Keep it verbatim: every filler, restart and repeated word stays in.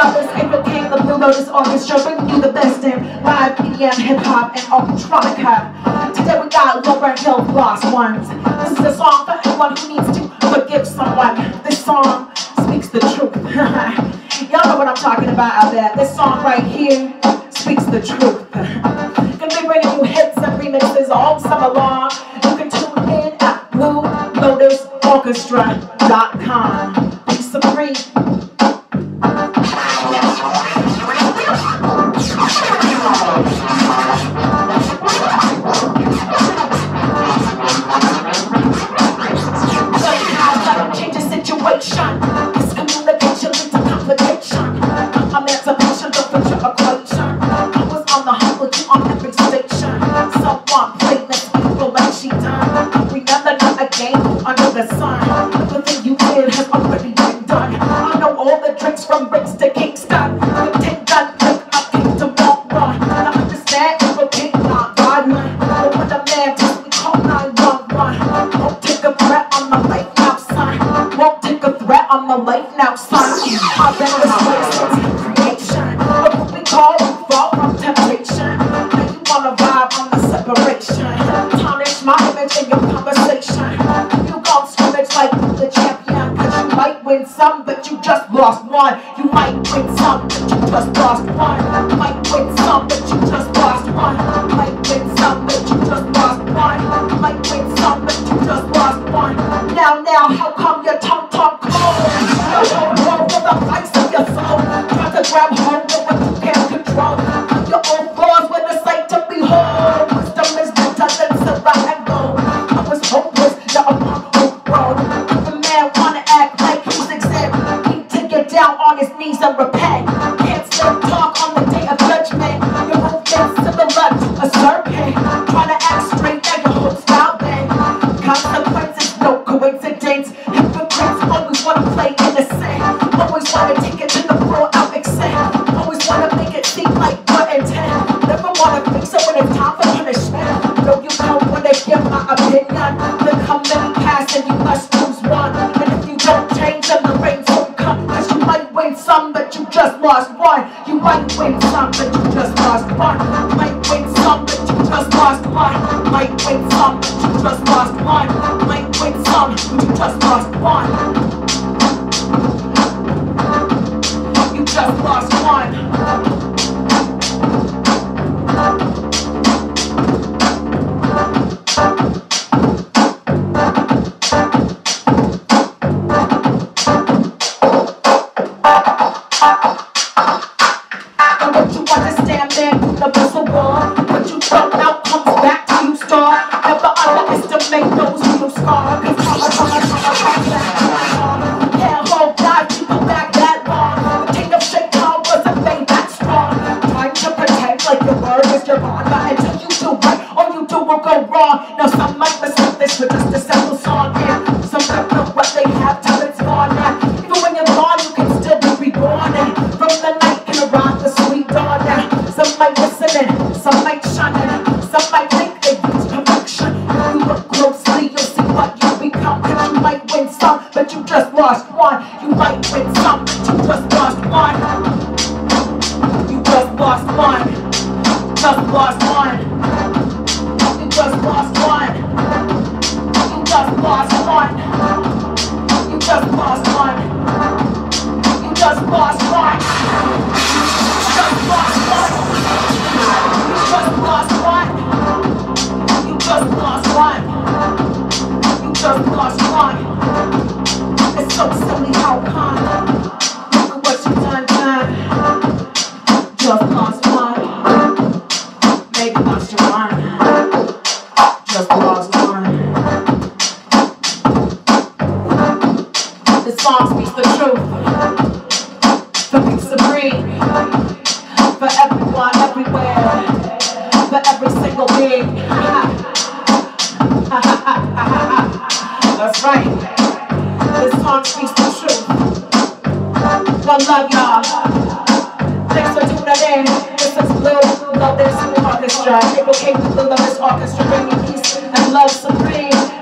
Lotus, April King, the Blue Lotus Orchestra, bringing you the best in live E D M, hip-hop, and electronica. Today we got Lauryn Hill, Lost Ones. This is a song for anyone who needs to forgive someone. This song speaks the truth. Y'all know what I'm talking about out there. This song right here speaks the truth. Gonna be bringing you hits and remixes all summer long. You can tune in at blue lotus orchestra dot com. Be supreme. Change the situation. Miscommunication leads to complication. Emancipation, don't put your equation. I was on the humble, you on every station. Someone played Miss Evil like she done. Remember not again under the sun. Everything you did has already been done. I know all the tricks from bricks to Kingston. The take gun, click, I came to walk run. Now understand, it will take not God, man. But when a man tells me call nine one one, won't take a threat on my life now, son. Won't take a threat on my life now, son. I've been this way since creation. But what we call fall from temptation. Now you wanna vibe on the separation. Tarnish my image in your conversation. You gon' scrimmage like the champion. Cause you might win some, but you just lost one. You might win some, but you just lost one. You might win some, but you just lost one. You might win some, but you just lost one. You might win some, but you just lost one. Now, now, how come your tongue talk cold? You don't roll for the price of your soul. Try to grab hold of what you can't control. Your own flaws with a sight to behold. Wisdom is better than silver and gold. I was hopeless, now I'm on hope road. If a man wanna act like he's exempt, he need to get down on his knees and repent. Can't still talk on the day of judgment. Your whole thing's similar to a serpent. Trying to act straight, now your whole style bent. Consequences, no coincidence. Hypocrites always wanna play innocent. Always wanna take it to the full out extent. Always wanna make it seem like your intent. Never wanna fix it when it's time for punishment. No, you don't wanna hear my opinion. Look how many pass and you must choose one. And if you don't change, then the rains won't come. Cause you might win some, but you just lost one. You might win some, but you just lost one. You might win some, but you just lost one. You might win some, but you just lost one. You might win some, but you just lost one. You just lost one. Universal war. What you throw out comes back to you, star. Never underestimate those who scar. Cause trauma, trauma, trauma, trauma, trauma. Can't hold God, people back that long. The king of Shaitan wasn't made that strong. Trying to pretend like your word is your honor. Until you do right, all you do will go wrong. Now some might mistake this for just a simple song. And some don't know what they have till it's gone. Now, even when you're gone, you can still be reborn. And from the night can arrive the sweet dawn. Now, some might listening, some might shunning, some might think they reach perfection. If you look closely, you'll see what you become. Cause you might win some, but you just lost one. You might win some, but you just lost one. You just lost one. Just lost one. You just lost one. You just lost one. You just lost one. You just lost one. Just lost one. You just lost one. You just lost one. You just lost one. It's so silly how come. Look at what you done, done. Just lost one. Maybe lost your one. Just lost one. This song speaks the truth. For peace supreme. For everyone, everywhere. For every single being. That's right. This song speaks the truth. One love, y'all. Thanks for tuning in. This is Blue Lotus Orchestra. April King, Blue Lotus Orchestra, bringing peace and love supreme.